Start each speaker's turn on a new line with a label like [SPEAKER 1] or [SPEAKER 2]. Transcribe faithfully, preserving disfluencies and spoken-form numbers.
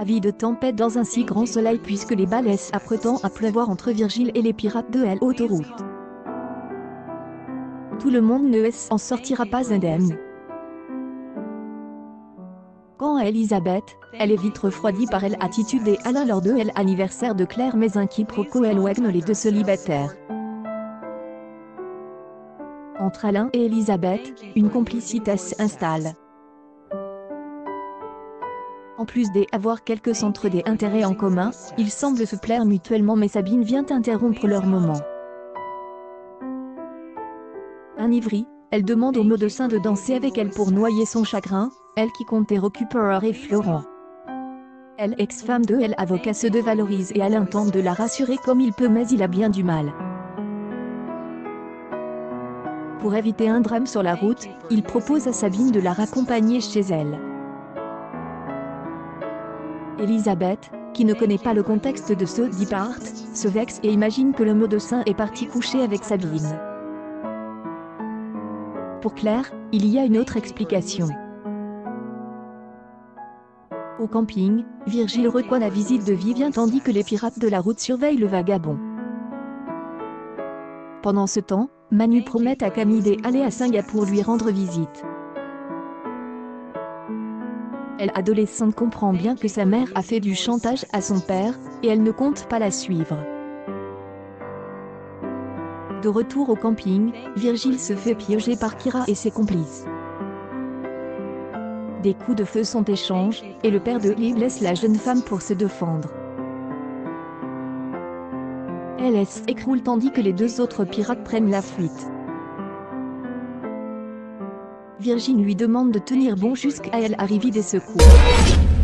[SPEAKER 1] Avis de tempête dans un si grand soleil puisque les balais apprêtant à pleuvoir entre Virgile et les pirates de l'autoroute. Tout le monde ne s'en sortira pas indemne. Quant à Elisabeth, elle est vite refroidie par l'attitude et Alain lors de l'anniversaire de Claire mais un quiproquo éloigne les deux célibataires. Entre Alain et Elisabeth, une complicité s'installe. En plus d'avoir quelques centres d'intérêt en commun, ils semblent se plaire mutuellement mais Sabine vient interrompre leur moment. Enivrée, elle demande au médecin de danser avec elle pour noyer son chagrin, elle qui comptait récupérer Florent. Elle, ex-femme de l'avocat, se dévalorise et Alain tente de la rassurer comme il peut mais il a bien du mal. Pour éviter un drame sur la route, il propose à Sabine de la raccompagner chez elle. Elisabeth, qui ne connaît pas le contexte de ce départ, se vexe et imagine que le médecin est parti coucher avec Sabine. Pour Claire, il y a une autre explication. Au camping, Virgile reçoit la visite de Vivien tandis que les pirates de la route surveillent le vagabond. Pendant ce temps, Manu promet à Camille d'aller à Singapour lui rendre visite. Elle, adolescente, comprend bien que sa mère a fait du chantage à son père, et elle ne compte pas la suivre. De retour au camping, Virgile se fait piéger par Kira et ses complices. Des coups de feu sont échangés, et le père de Liv laisse la jeune femme pour se défendre. Elle s'écroule tandis que les deux autres pirates prennent la fuite. Virgile lui demande de tenir bon jusqu'à l'arrivée des secours.